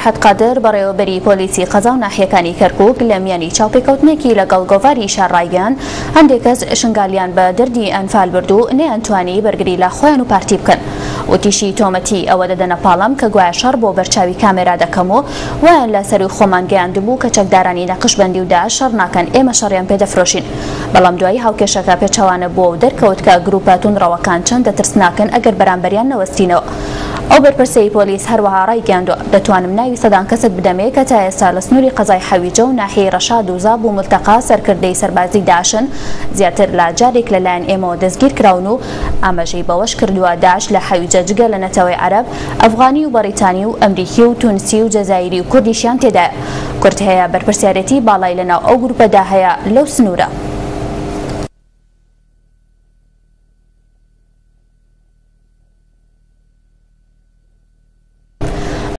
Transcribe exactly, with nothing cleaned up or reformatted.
فرحەت قادر بەڕێوەبەری پۆلیسی قەزا و ناحیەکانی کەرکووک لە میانی چاوپێکەوتنێکی لەگەڵ گۆڤاری شارڕایگەیان هەندێک کەس شنگالیان بە دەردی ئەنفال برد و نەیانتوانی بەرگری لە خۆیان و پارتی بکەن. وتیشی تۆمەتی ئەوە دەدەنە پاڵەم کە گوایە شەڕ بۆ بەرچاوی کامێرا دەکەمەوە وایان لە سەر و خۆمان گەیاندبوو کە چەکدارانی نەقشبەندی و داعش شەڕ ناکەن، ئێمە شەڕیان پێدەفرۆشین. بەڵام دوایی هاوکێشەکە پێچەوانە بووە و دەرکەوت کە گروپە توندڕەوەکان چەند دەترسناکن ئەگەر بەرامبەریان نەوەستینەوە. ئەو بەرپرسەی پۆلیس هەروەها ڕایگەیاندووە دەتوانم ناوی سەدان کەست بدەمێ کە تا ئێستا لە سنووری قەزای حەویجە و ناحیەی ڕەشاد و زاب و ملتەقا سەرکردەی سەربازی داعشن، زیاتر لە جارێک لەلایەن ئێمەوە دەستگیر کراون و ئاماژەی بەوەش کردووە داعش لە حەویجە جگە لە نەتەوەی عەرەب، ئەفغانی و بەریتانی و ئەمریکی و تونسی و جەزایری و کوردیشیان تێدایە. کورد هەیە بەرپرسیارەتی باڵای لەناو ئەو گروپەدا هەیە لەو سنوورە.